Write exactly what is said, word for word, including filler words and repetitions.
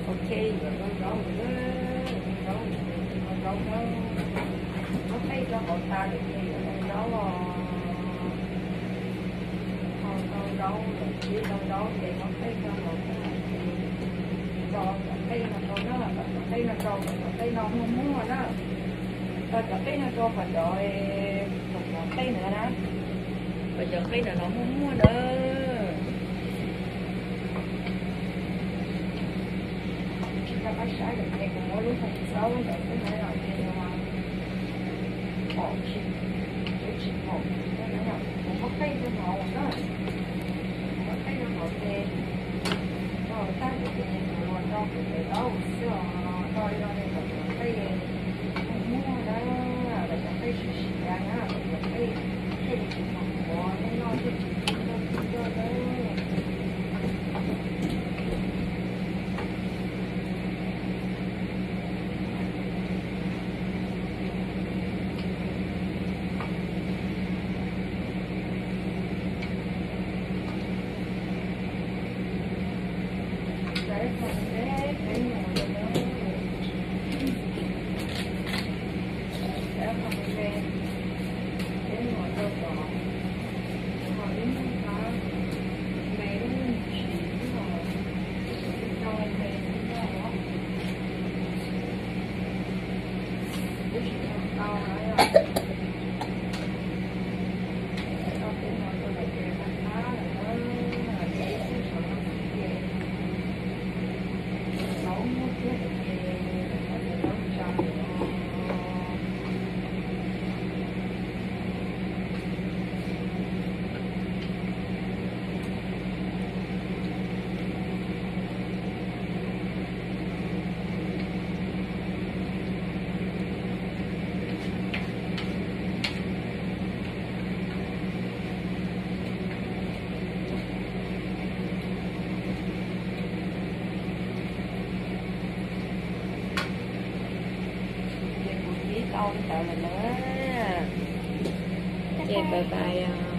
ok rồi con gấu nữa con gấu con gấu nó nó thấy cho bọn ta được gì con gấu con con gấu với con gấu thì nó thấy cho bọn ta con thấy là con nó là thấy là con thấy nó không muốn rồi đó ta chọn thấy nó cho phần rồi phần chọn thấy nữa đó phần chọn thấy là nó không muốn đó ta bắt sáng được thì cũng có lúc không xấu rồi cũng phải làm gì mà bỏ chị chỗ chị bỏ nó nói là cũng có thấy cho họ đó có thấy cho họ thì rồi ta được thì rồi đâu thì đâu xưa rồi rồi này cũng thấy không mua đó là chẳng thấy sự sự ra á chẳng thấy thấy được chuyện của nó nói cho chị cho đó để phòng để để ngồi đó để phòng để để ngồi đâu đó ngồi đến đó mẹ đúng chị rồi cho mẹ đó để chị làm to rồi tao cũng ngồi tôi lại về ăn phá rồi đó là để cái sợ nó về nấu nước trước thì có thể nấu cho câu sợ là nữa. Chị bye bye.